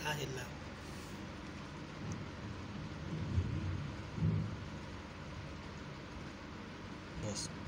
เห็นแล้วบอส